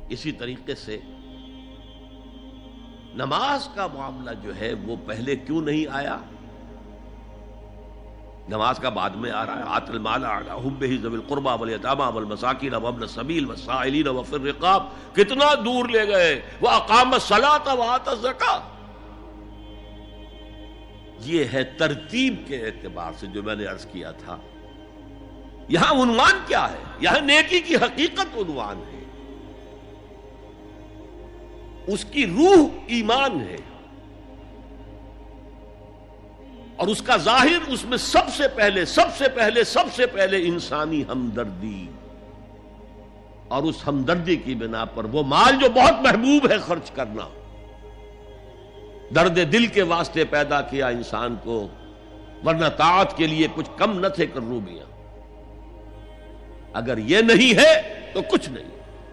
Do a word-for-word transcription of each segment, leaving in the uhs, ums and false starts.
اسی طریقے سے نماز کا معاملہ جو ہے وہ پہلے کیوں نہیں آیا؟ نماز کا بعد میں آ رہا ہے. آت المال علی حبہ ذوی القربى والیتامى والمساکین وابن السبیل والسائلین وفی الرقاب. کتنا دور لے گئے. واقام الصلاۃ وآتى الزکاۃ. یہ ہے ترتیب کے اعتبار سے جو میں نے عرض کیا تھا. یہاں عنوان کیا ہے؟ یہاں نیکی کی حقیقت عنوان ہے. اس کی روح ایمان ہے اور اس کا ظاہر اس میں سب سے پہلے سب سے پہلے سب سے پہلے انسانی ہمدردی، اور اس ہمدردی کی بنا پر وہ مال جو بہت محبوب ہے خرچ کرنا. درد دل کے واسطے پیدا کیا انسان کو، ورنہ طاعت کے لیے کچھ کم نہ تھے کروبیاں. اگر یہ نہیں ہے تو کچھ نہیں.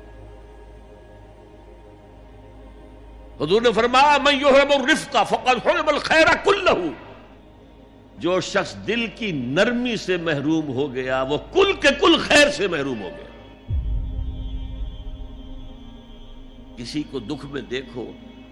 حضور نے فرمایا من یحرم الرفق فقد حرم الخیر کلہ. جو شخص دل کی نرمی سے محروم ہو گیا وہ کل کے کل خیر سے محروم ہو گیا. کسی کو دکھ میں دیکھو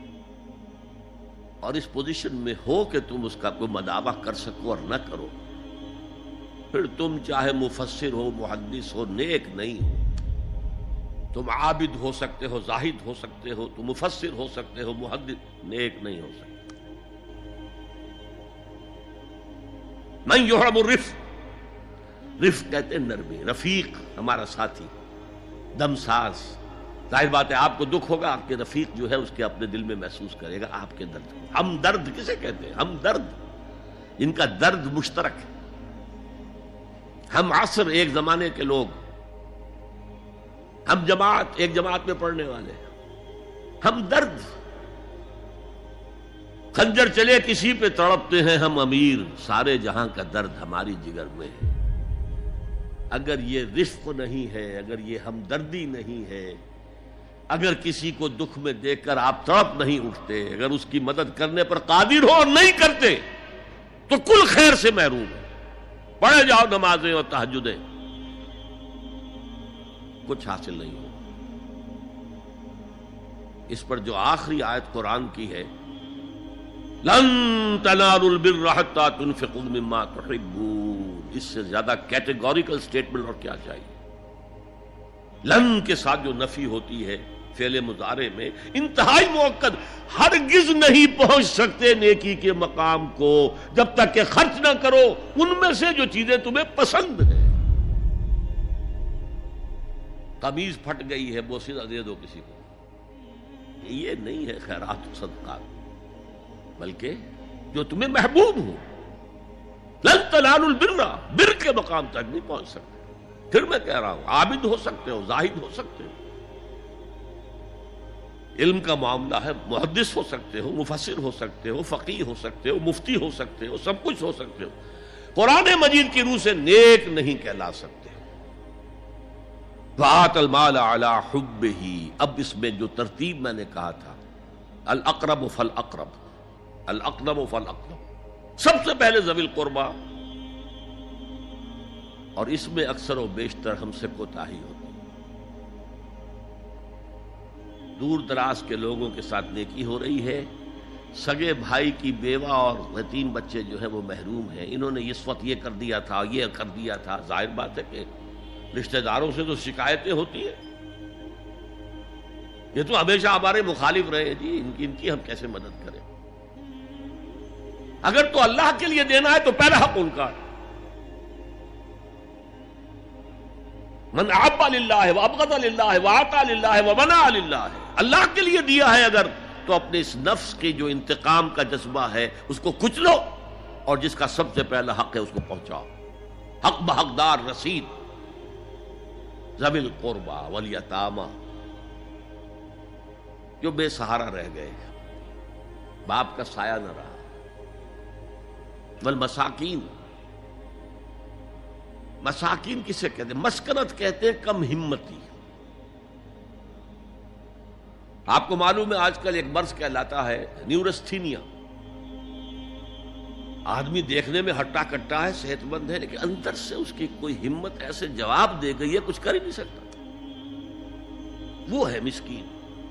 اور اس پوزیشن میں ہو کہ تم اس کا کوئی مداوع کر سکو اور نہ کرو، پھر تم چاہے مفسر ہو، محدث ہو، نیک نہیں ہو. تم عابد ہو سکتے ہو، زاہد ہو سکتے ہو، تم مفسر ہو سکتے ہو، محدث، نیک نہیں ہو سکتے. من یحرم الرفق، رفق کہتے ہیں نرمی. رفیق ہمارا ساتھی، دمساز. ظاہر بات ہے آپ کو دکھ ہوگا، آپ کے رفیق جو ہے اس کے اپنے دل میں محسوس کرے گا آپ کے درد کو. ہم درد کسے کہتے ہیں؟ ہم درد، ان کا درد مشترک ہے. ہم عصر ایک زمانے کے لوگ، ہم جماعت ایک جماعت میں پڑھنے والے، ہم درد. خنجر چلے کسی پہ تڑپتے ہیں ہم امیر، سارے جہاں کا درد ہماری جگر میں ہے. اگر یہ رفق نہیں ہے، اگر یہ ہمدردی نہیں ہے، اگر کسی کو دکھ میں دیکھ کر آپ تڑپ نہیں اٹھتے، اگر اس کی مدد کرنے پر قادر ہو اور نہیں کرتے تو کل خیر سے محروم ہے. پڑھے جاؤ نمازیں اور تہجدیں، کچھ حاصل نہیں ہو. اس پر جو آخری آیت قرآن کی ہے، لن تنالوا البر حتى تنفقوا مما تحبون، اس سے زیادہ کیٹیگوریکل سٹیٹمنٹ اور کیا چاہیے. لن کے ساتھ جو نفی ہوتی ہے فعل مضارع میں، انتہائی مؤکد. ہرگز نہیں پہنچ سکتے نیکی کے مقام کو جب تک کہ خرچ نہ کرو ان میں سے جو چیزیں تمہیں پسند ہیں. قمیض پھٹ گئی ہے، بوسیدہ دے دو کسی کو، یہ نہیں ہے خیرات و صدقات، بلکہ جو تمہیں محبوب ہو. لن تنالوا البر، بر کے مقام تک نہیں پہنچ سکتے. پھر میں کہہ رہا ہوں عابد ہو سکتے ہو، زاہد ہو سکتے ہو، علم کا معاملہ ہے، محدث ہو سکتے ہو، مفسر ہو سکتے ہو، فقیہ ہو سکتے ہو، مفتی ہو سکتے ہو، سب کچھ ہو سکتے ہو. قرآن مجید کی روح سے نیک نہیں کہلا سکتے. وآت المال علی حبہ. اب اس میں جو ترتیب میں نے کہا تھا، الاقرب فالاقرب، الاقرب فالاقرب، سب سے پہلے ذوی القربیٰ. اور اس میں اکثر و بیشتر ہم سے کوتاہی ہوتی. دور دراز کے لوگوں کے ساتھ نیکی ہو رہی ہے، سگے بھائی کی بیوہ اور یتیم بچے جو ہیں وہ محروم ہیں. انہوں نے اس وقت یہ کر دیا تھا، یہ کر دیا تھا. ظاہر بات ہے کہ رشتہ داروں سے تو شکایتیں ہوتی ہیں. یہ تو ہمیشہ ہمارے مخالف رہے جی، ان کی ان کی ہم کیسے مدد کریں. اگر تو اللہ کے لیے دینا ہے تو پہلا حق ان کا ہے. من احب للہ وابغض للہ واعطى للہ ومنع للہ. اللہ کے لیے دیا ہے اگر تو اپنے اس نفس کے جو انتقام کا جذبہ ہے اس کو کچلو، اور جس کا سب سے پہلا حق ہے اس کو پہنچاؤ. حق بحقدار رسید. ذوی القربى والیتامى، جو بے سہارا رہ گئے، باپ کا سایہ نہ رہا. والمساکین، مساکین کسے کہتے ہیں؟ مسکنت کہتے ہیں کم ہمتی. آپ کو معلوم ہے آج کل ایک مرض کہلاتا ہے نیورستھینیا. آدمی دیکھنے میں ہٹا کٹا ہے، صحت مند ہے، لیکن اندر سے اس کی کوئی ہمت ایسے جواب دے گئی ہے کچھ کر ہی نہیں سکتا. وہ ہے مسکین.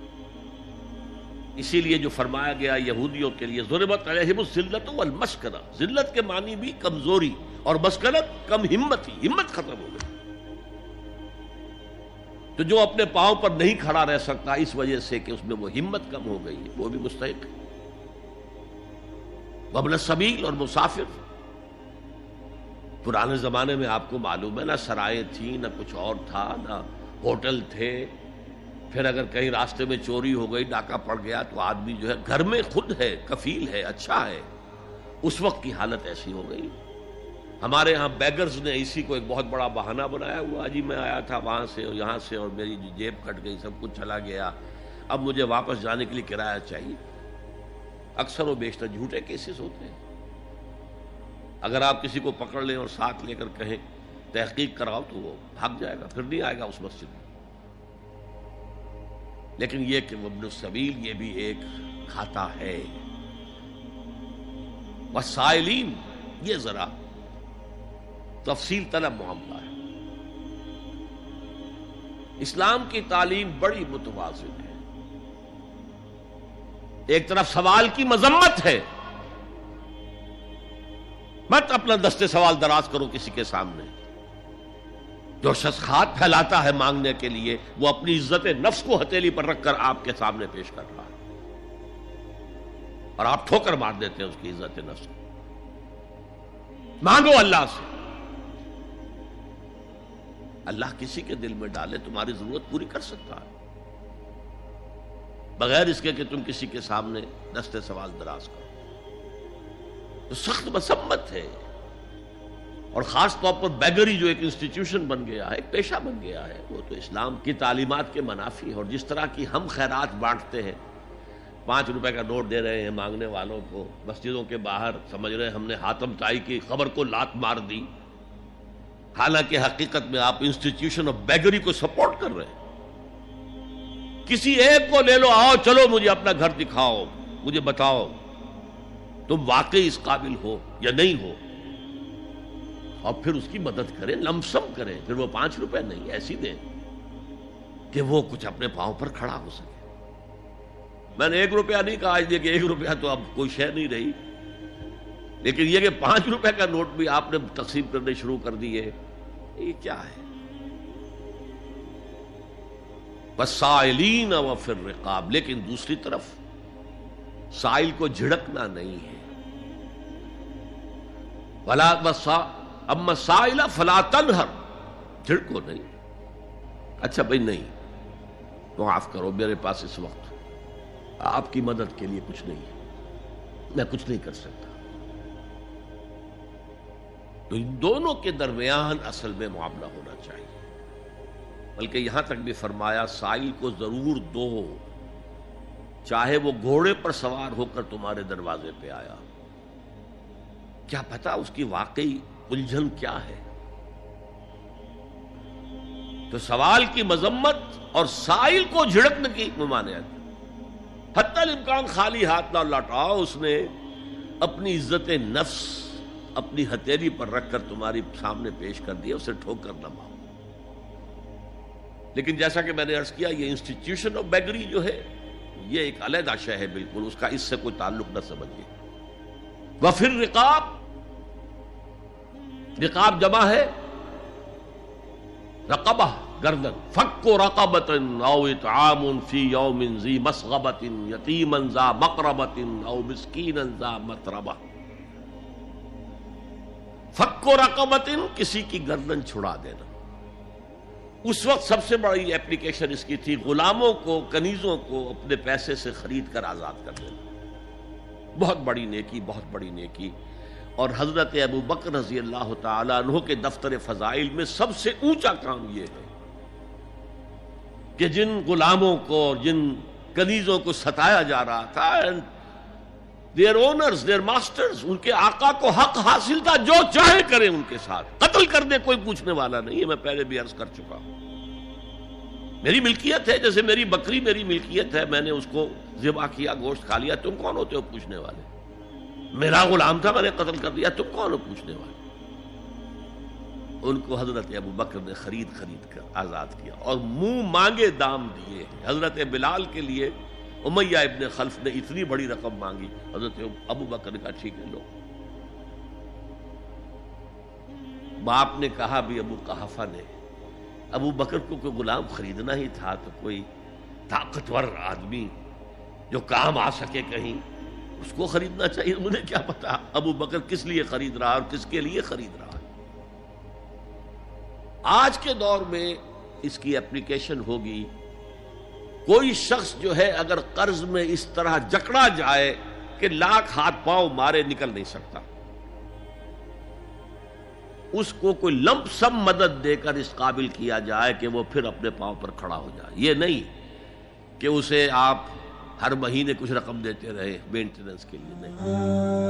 اسی لیے جو فرمایا گیا یہودیوں کے لیے ضربت علیہم الذلۃ والمسکنہ، ذلت کے معنی بھی کمزوری اور مسکنت کم ہمتی، ہمت ختم ہو گئی. تو جو اپنے پاؤں پر نہیں کھڑا رہ سکتا اس وجہ سے کہ اس میں وہ ہمت کم ہو گئی ہے، وہ بھی مستحق ہے. وابن السبیل اور مسافر. پرانے زمانے میں آپ کو معلوم ہے نہ سرائیں تھیں، نہ کچھ اور تھا، نہ ہوٹل تھے. پھر اگر کہیں راستے میں چوری ہو گئی، ڈاکہ پڑ گیا، تو آدمی جو ہے گھر میں خود ہے، کفیل ہے، اچھا ہے. اس وقت کی حالت ایسی ہو گئی. ہمارے ہاں بیگرز نے اسی کو ایک بہت بڑا بہانہ بنایا ہوا، جی میں آیا تھا وہاں سے اور یہاں سے اور میری جیب کٹ گئی، سب کچھ چلا گیا، اب مجھے واپس جانے کے لیے کرایہ چاہیے. اکثر و بیشتر جھوٹے کیسز ہوتے ہیں. اگر آپ کسی کو پکڑ لیں اور ساتھ لے کر کہیں تحقیق کراؤ تو وہ بھاگ جائے گا، پھر نہیں آئے گا اس مسجد میں. لیکن یہ کہ ابن السبیل یہ بھی ایک کھاتا ہے. والسائلین، یہ ذرا تفصیل طلب معاملہ ہے. اسلام کی تعلیم بڑی متوازن ہے. ایک طرف سوال کی مذمت ہے، مت اپنا دستے سوال دراز کرو کسی کے سامنے. جو شخص ہاتھ پھیلاتا ہے مانگنے کے لیے، وہ اپنی عزت نفس کو ہتھیلی پر رکھ کر آپ کے سامنے پیش کر رہا ہے، اور آپ ٹھوکر مار دیتے ہیں اس کی عزت نفس کو. مانگو اللہ سے. اللہ کسی کے دل میں ڈالے تمہاری ضرورت پوری کر سکتا ہے، بغیر اس کے کہ تم کسی کے سامنے دستے سوال دراز کرو. تو سخت مذمت ہے. اور خاص طور پر بیگری جو ایک انسٹیٹیوشن بن گیا ہے، ایک پیشہ بن گیا ہے، وہ تو اسلام کی تعلیمات کے منافی ہے. اور جس طرح کی ہم خیرات بانٹتے ہیں، پانچ روپے کا نوٹ دے رہے ہیں مانگنے والوں کو مسجدوں کے باہر، سمجھ رہے ہیں ہم نے حاتم طائی کی خبر کو لات مار دی، حالانکہ حقیقت میں آپ انسٹیٹیوشن آف بیگری کو سپورٹ کر رہے ہیں. کسی ایک کو لے لو، آؤ چلو مجھے اپنا گھر دکھاؤ، مجھے بتاؤ تم واقعی اس قابل ہو یا نہیں ہو، اور پھر اس کی مدد کریں، لمسم کریں. پھر وہ پانچ روپے نہیں ایسی دیں کہ وہ کچھ اپنے پاؤں پر کھڑا ہو سکے. میں نے ایک روپیہ نہیں کہا، کہ ایک روپیہ تو اب کوئی شے نہیں رہی، لیکن یہ کہ پانچ روپے کا نوٹ بھی آپ نے تقسیم کرنے شروع کر دیے، یہ کیا ہے؟ والسائلین وفی الرقاب. لیکن دوسری طرف سائل کو جھڑکنا نہیں ہے. ولا اما سائل فلا تنہر، جھڑکو نہیں. اچھا بھائی نہیں، معاف کرو، میرے پاس اس وقت آپ کی مدد کے لیے کچھ نہیں ہے، میں کچھ نہیں کر سکتا. تو ان دونوں کے درمیان اصل میں معاملہ ہونا چاہیے. بلکہ یہاں تک بھی فرمایا سائل کو ضرور دو، چاہے وہ گھوڑے پر سوار ہو کر تمہارے دروازے پہ آیا. کیا پتا اس کی واقعی الجھن کیا ہے. تو سوال کی مذمت اور سائل کو جھڑکنے کی ممانعت. حتی الامکان خالی ہاتھ نہ لوٹاؤ. اس نے اپنی عزت نفس اپنی ہتھیلی پر رکھ کر تمہاری سامنے پیش کر دیا، اسے ٹھوکر نہ مارو. لیکن جیسا کہ میں نے عرض کیا، یہ انسٹیٹیوشن آف بیگری جو ہے یہ ایک علیحدہ شے ہے، بالکل اس کا اس سے کوئی تعلق نہ سمجھیے. وفی الرقاب، رقاب جمع ہے رقبہ، گردن. فک رقبۃ او اطعام فی یوم ذی مسغبۃ یتیما ذا مقربۃ او مسکینا ذا متربہ. فک رقبۃ، کسی کی گردن چھڑا دینا. اس وقت سب سے بڑی اپلیکیشن اس کی تھی غلاموں کو، کنیزوں کو اپنے پیسے سے خرید کر آزاد کر دینا. بہت بڑی نیکی، بہت بڑی نیکی. اور حضرت ابو بکر رضی اللہ تعالیٰ عنہ کے دفتر فضائل میں سب سے اونچا کام یہ ہے کہ جن غلاموں کو اور جن کنیزوں کو ستایا جا رہا تھا، دیئر اونرز، دیئر ماسٹرز، ان کے آقا کو حق حاصل تھا جو چاہے کریں ان کے ساتھ، قتل کر دے کوئی پوچھنے والا نہیں ہے. میں پہلے بھی عرض کر چکا ہوں، میری ملکیت ہے، جیسے میری بکری میری ملکیت ہے، میں نے اس کو ذبح کیا، گوشت کھا لیا، تم کون ہوتے ہو پوچھنے والے؟ میرا غلام تھا، میں نے قتل کر دیا، تم کون ہو پوچھنے والے؟ ان کو حضرت ابو بکر نے خرید خرید کر آزاد کیا اور منہ مانگے دام دیے ہیں۔ حضرت بلال کے لیے امیہ ابن خلف نے اتنی بڑی رقم مانگی، حضرت ابو بکر نے کہا ٹھیک ہے لو۔ باپ نے کہا بھی ابو قحافہ نے، ابو بکر کو کوئی غلام خریدنا ہی تھا تو کوئی طاقتور آدمی جو کام آ سکے کہیں اس کو خریدنا چاہیے۔ مجھے کیا پتا ابو بکر کس لیے خرید رہا اور کس کے لیے خرید رہا ہے۔ آج کے دور میں اس کی اپلیکیشن ہوگی، کوئی شخص جو ہے اگر قرض میں اس طرح جکڑا جائے کہ لاکھ ہاتھ پاؤں مارے نکل نہیں سکتا، اس کو کوئی لمپ سم مدد دے کر اس قابل کیا جائے کہ وہ پھر اپنے پاؤں پر کھڑا ہو جائے۔ یہ نہیں کہ اسے آپ ہر مہینے کچھ رقم دیتے رہے مینٹیننس کے لیے، نہیں۔